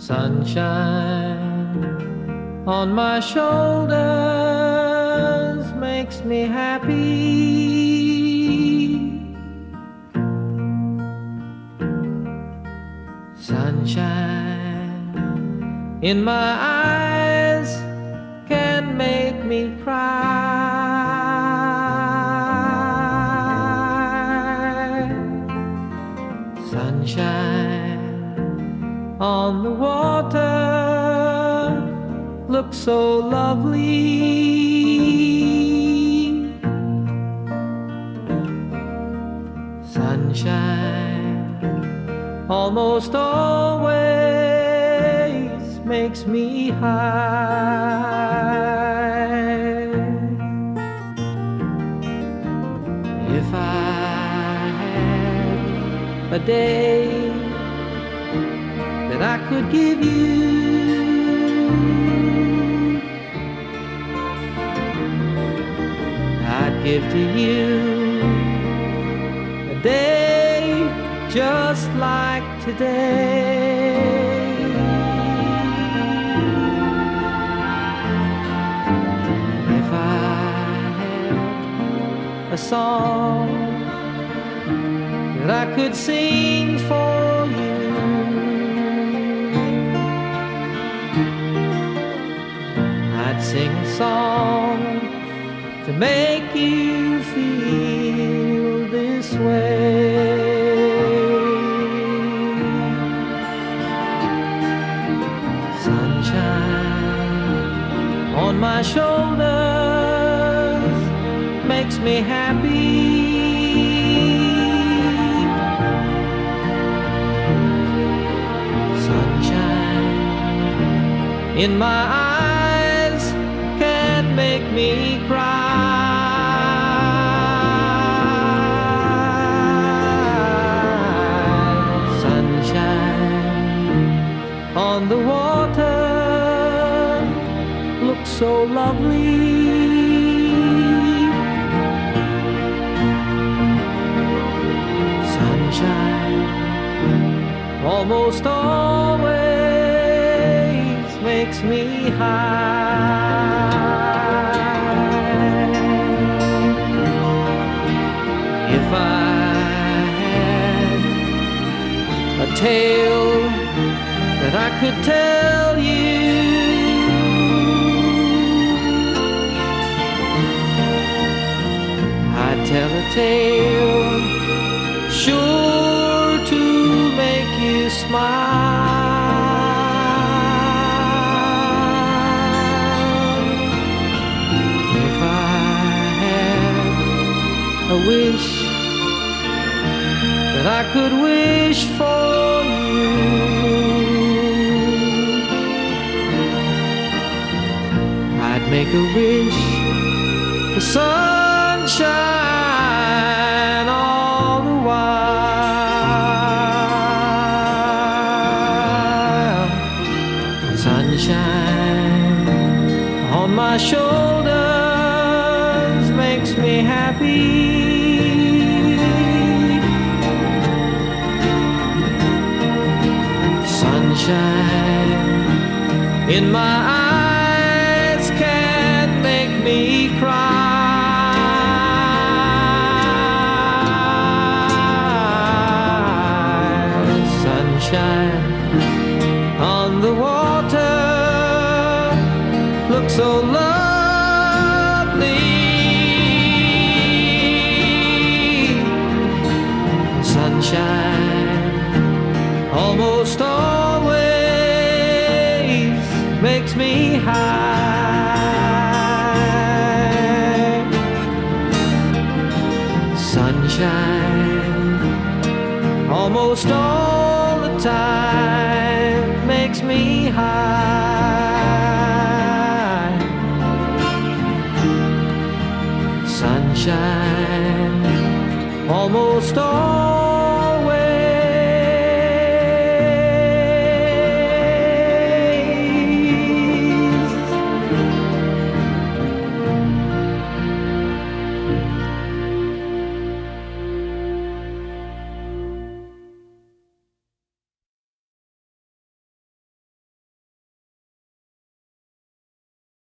Sunshine on my shoulders makes me happy. Sunshine in my eyes can make me cry. Sunshine on the water looks so lovely. Sunshine almost always makes me high. If I had a day that I could give you, I'd give to you a day just like today. If I had a song that I could sing for you, I'd sing a song to make you feel this way. Sunshine on my shoulders makes me happy. Sunshine in my eyes can make me cry. Sunshine on the water looks so lovely. Sunshine almost always makes me high. If I had a tale that I could tell you, I'd tell a tale sure to make you smile. If I had a wish that I could wish for you, I'd make a wish for sunshine all the while. Sunshine on my shoulders makes me happy. Sunshine in my eyes can make me cry. Sunshine on the water looks so lovely. Sunshine almost always makes me high. Sunshine almost all the time makes me high. Sunshine almost all